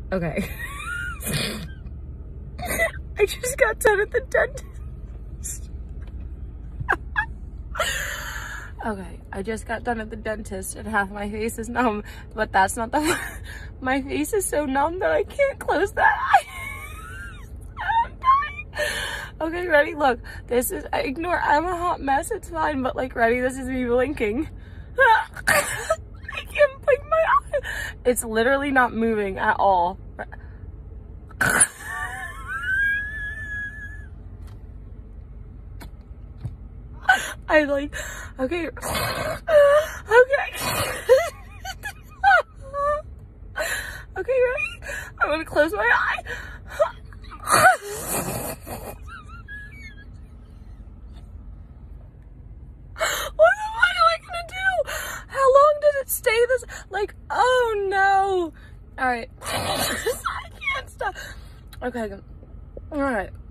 Okay. I just got done at the dentist. Okay, I just got done at the dentist and half my face is numb, but that's not the my face is so numb that I can't close that eye. I'm dying. Okay, ready? Look, this is, ignore, I'm a hot mess, it's fine, but like, ready? This is me blinking. I can't blink my eye. It's literally not moving at all. I like, okay, okay. Okay, ready? I'm gonna close my eye. What am I gonna do? How long does it stay this, like, oh no. All right. I can't stop. Okay, all right.